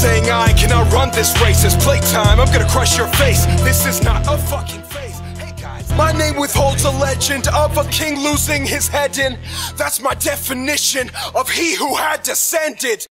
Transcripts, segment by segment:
saying I cannot run this race. It's playtime, I'm gonna crush your face. This is not a fucking phase. Hey guys, my name withholds a legend of a king losing his head in. That's my definition of he who had descended.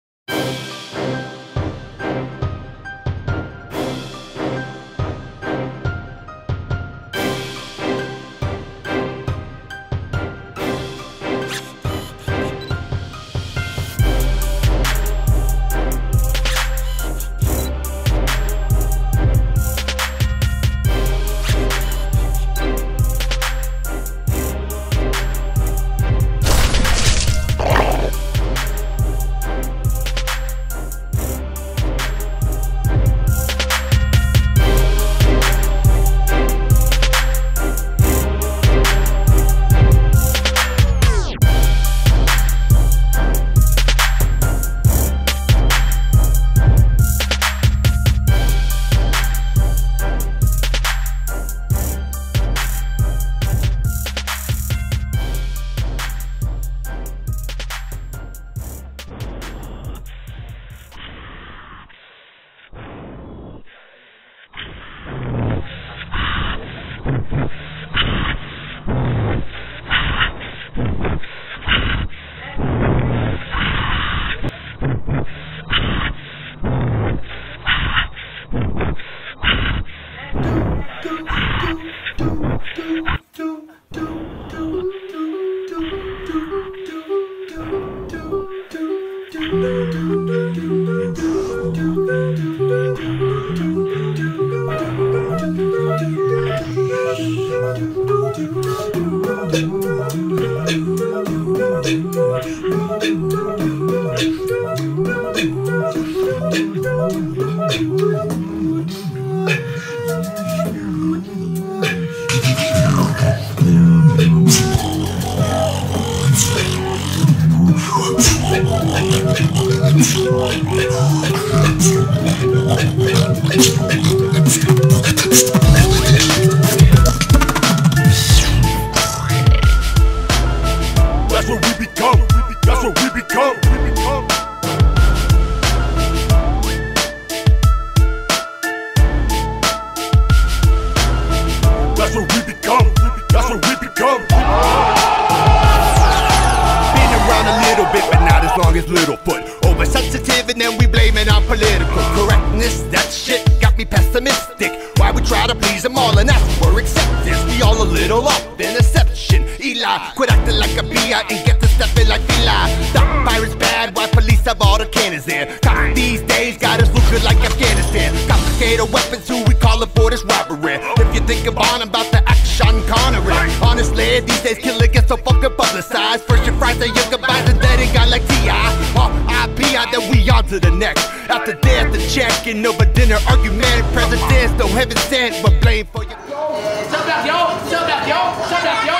That's what we become. That's what we become. That's what we become. That's what we become. Been around a little bit, but not as long as Littlefoot. Oversensitive and then we blame it on political correctness. That shit got me pessimistic. Why we try to please them all and ask for acceptance? We all a little off in exception. Eli, quit acting like a BI and get to stepping like Eli. Stop pirates bad, why police have all the cannons there? Cops these days got us looking like Afghanistan. Confiscated weapons, who we calling for this robbery? If you think about the action Connery. Honestly, these days killing gets so fucking publicized. First your fries and your goodbyes and then it got like T.I. R.I.P. then we on to the next. After death, the checking over dinner argument. Presidents, no heaven sent, but blame for your... Shut up, yo! Shut up, yo! Shut up, yo!